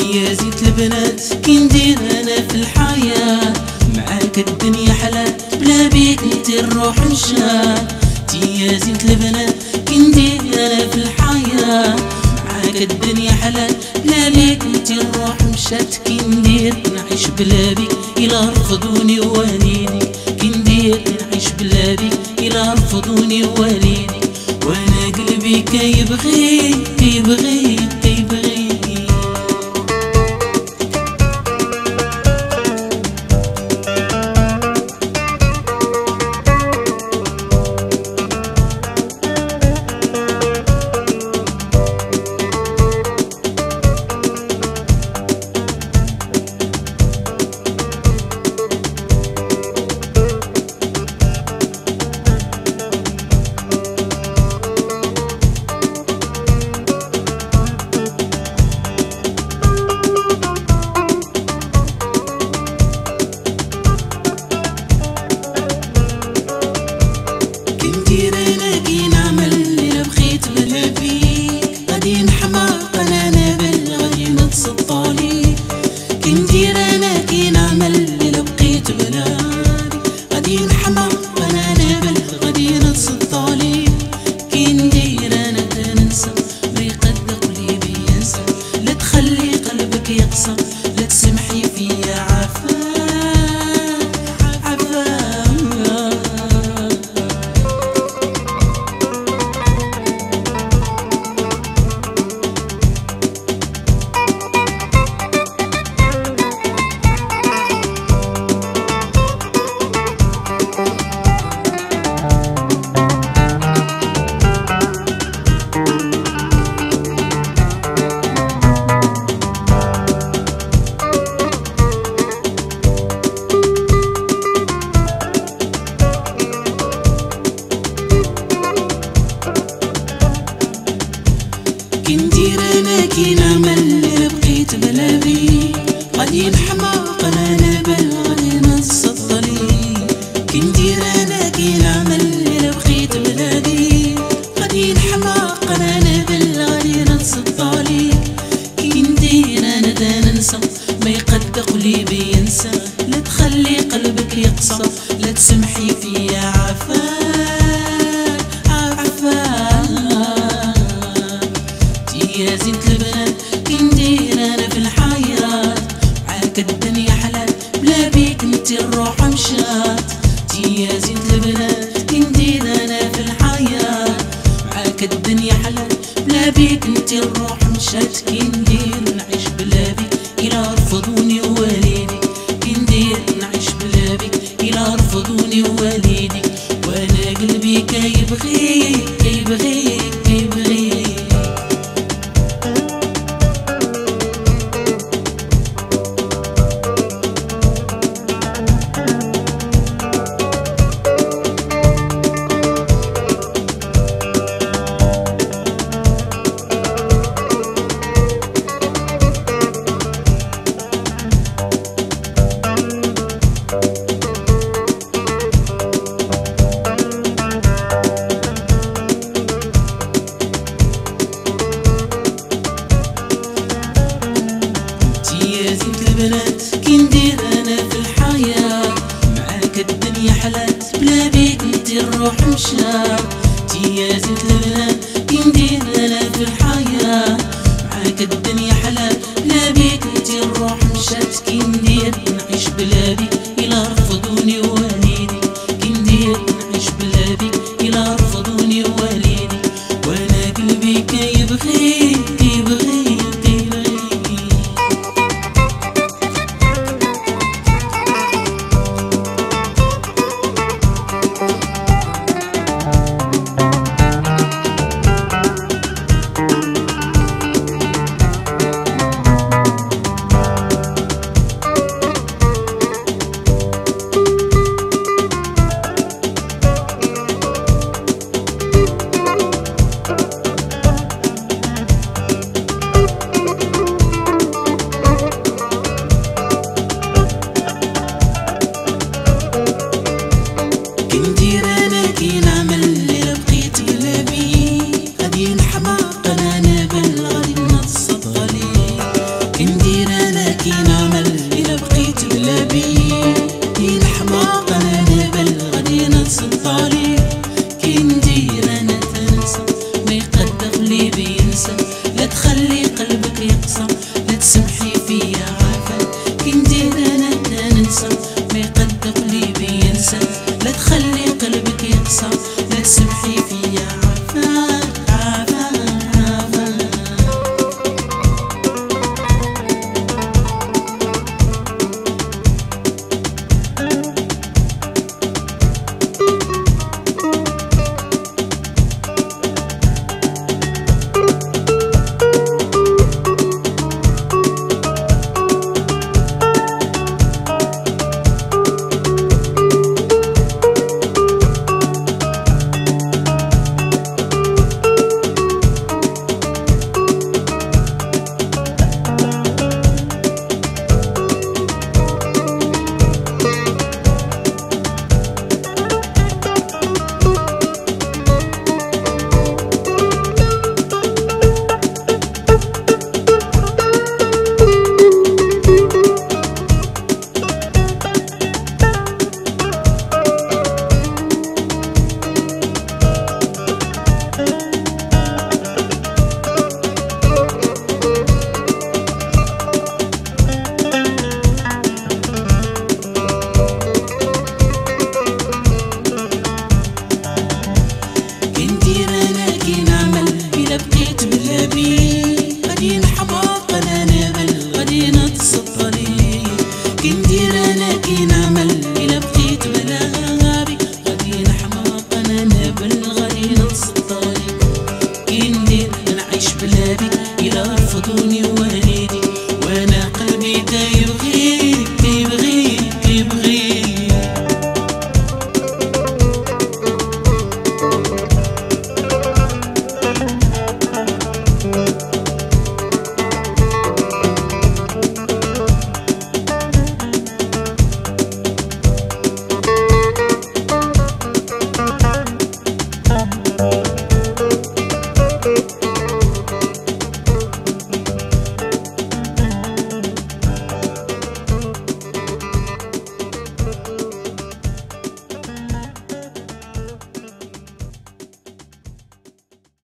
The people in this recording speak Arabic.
يا زيت البنات كي ندير انا في الحياة، معاك الدنيا حلال بلا بيك انت الروح مشات. يا زيت البنات كي ندير انا في الحياة، معاك الدنيا حلال بلا بيك انت الروح مشات. كي ندير نعيش بلا بيك إلا رفضوني واليدي، كي ندير نعيش بلا بيك إلا رفضوني واليدي. وانا قلبي كيبغي كيبغي كيبغي. كي ندير انا كي نعمل الا بقيت بلادي، غادي نحمى وانا نابل غادي نتصدالي. كي ندير انا تنسى ما يقدر قلبي ينسى، لا تخلي قلبك يقسى لا تسمحي فيا عفان عفان. كي ندير انا كي نعمل الا بقيت بلا بيك، غادي نحمى وانا نابل غادي نتصدلي. كي ندير انا كي نعمل الا بقيت بلا بيك، غادي نحمى وانا نابل غادي نتصدلي. كي ندير انا دا ننسى ما يقد قلبي ينسى، لا تخلي قلبك يقسى لا تسمحي فيا عفان عفان. يا زيت البنات كي ندير انا في الحياة، معاك الدنيا حلال بلا بيك انت الروح مشات. يا زيت البنات كي ندير انا في الحياة، معاك الدنيا حلال بلا بيك انت الروح مشات. كي ندير نعيش بلا بيك إلا رفضوني واليدي، كي ندير نعيش بلا بيك إلا رفضوني واليدي. وانا قلبي كيبغي كيبغي كيبغي. يا زيت البنات كي ندير انا في الحياة، معاك الدنيا حلال بلا بيك انت الروح مشات. يا زيت البنات كي ندير انا في الحياة، معاك الدنيا حلال بلا بيك انت الروح مشات. كي ندير نعيش بلا بيك إلا رفضوني واليدي، كي ندير نعيش بلا بيك إلا رفضوني واليدي. وانا قلبي كيبغي كيبغي كيبغي. ينسى، لا تخلي قلبك يقسى، لا تسمحي فيا عافاك. كي ندير انا ننسى ما يقد قلبي ينسى، لا تخلي قلبك يقسى، لا تسمحي فيا عافاك عافاك عافاك. غادي نحماق انا نبل غادي نتصدري. كي ندير انا كي نعمل الا بقيت بلا غابي، غادي نحماق انا نبل غادي نتصدري. كي ندير نعيش بلا بيك الا رفضوني واني